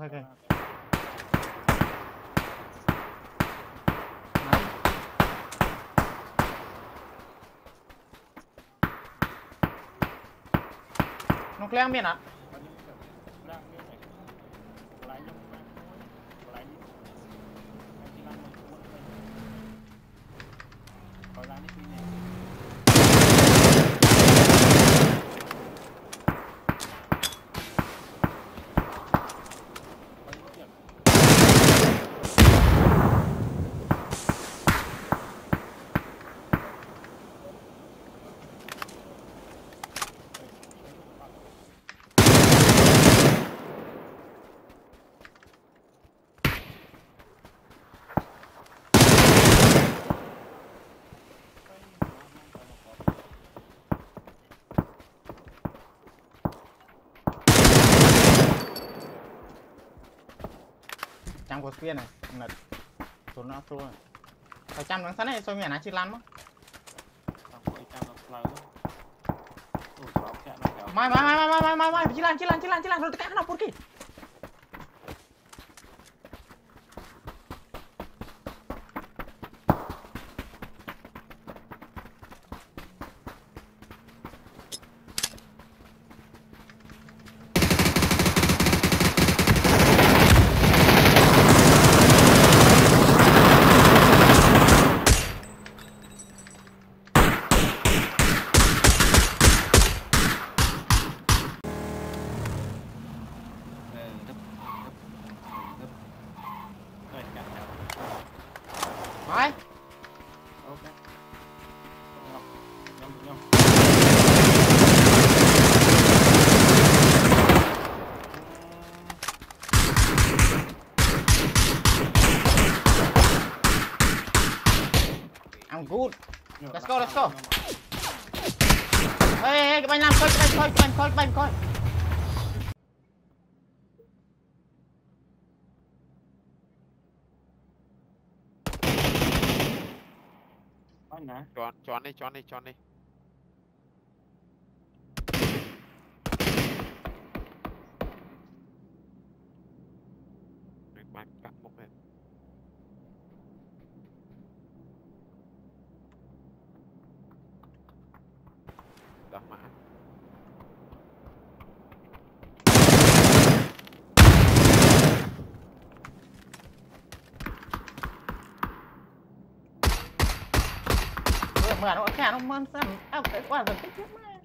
ok. Nó clear miền ạ. Trăm của kia này là số nó thua phải trăm đằng sẵn này xôi miệng nó chỉ lăn mất mai chỉ lăn rồi tất cả nó bút kì Mai. Ok. I'm good. Let's go. Hey, cái bánh làm coi. Chọn đi. Bạn cắt một bên. Đặt mã. Mà nó khả nó mơn sao áo cái quả rồi tích chết